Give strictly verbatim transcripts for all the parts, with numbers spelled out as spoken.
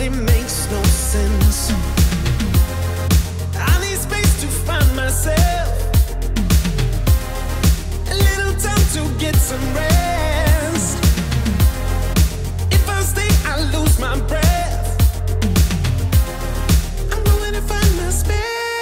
it makes no sense. I need space to find myself, a little time to get some rest. If I stay, I lose my breath. I'm going to find my space.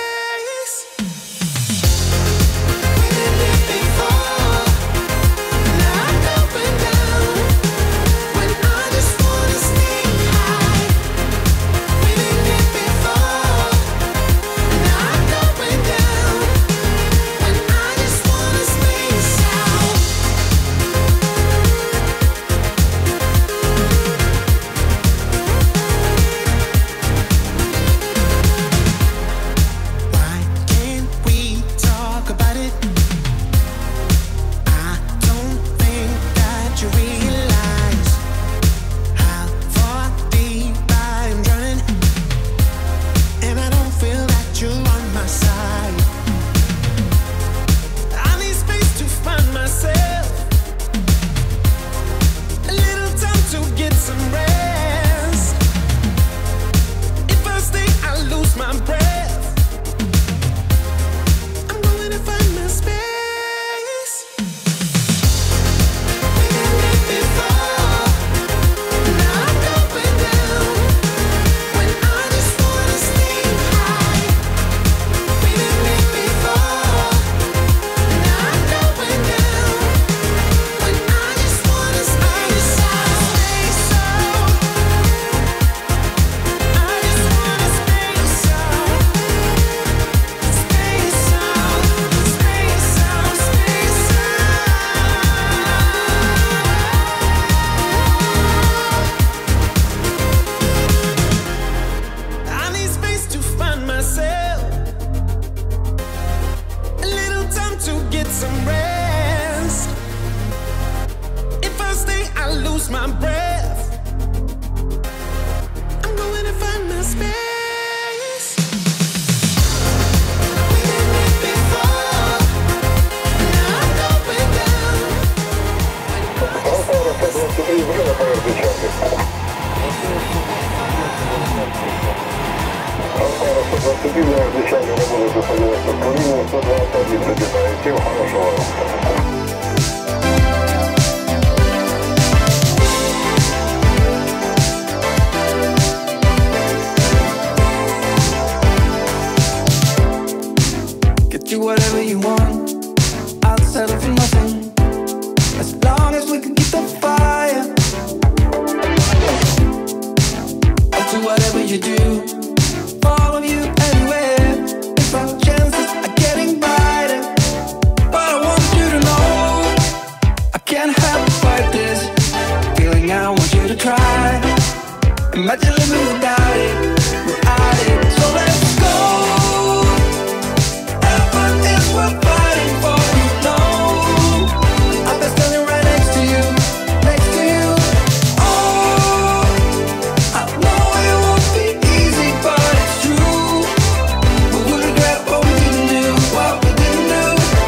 Some rest. If I stay, I lose my breath. I'm going to find my space. We did it before, now I'm going down. Всем хорошего. Get you whatever you want, I'll settle for nothing, as long as we can keep the fire. I'll do whatever you do, follow you anywhere, if our chances are getting brighter. But I want you to know, I can't help but fight this feeling. I want you to try. Imagine living without it, without it. So let's go. We're fighting for, you know. I've been standing right next to you, next to you. Oh, I know it won't be easy, but it's true. We would regret what we didn't do, what we didn't do,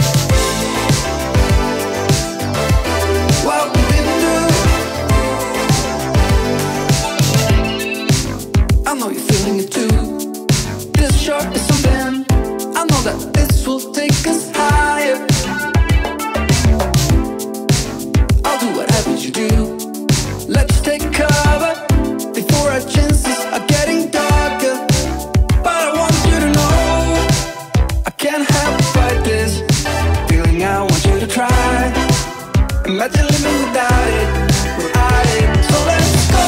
what we didn't do. I know you're feeling it too. This short is something. I know that this will take us higher. I'll do whatever you do. Let's take cover before our chances are getting darker. But I want you to know, I can't help but fight this feeling. I want you to try. Imagine living without it, without it. So let's go.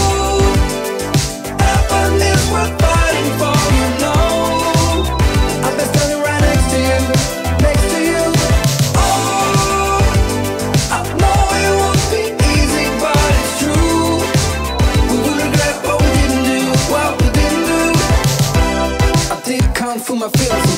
Heaven is worth fighting for, you know. I've been standing right next to you, next to you. Oh, I know it won't be easy, but it's true. We will regret what we didn't do, what we didn't do. I did kung fu my feelings.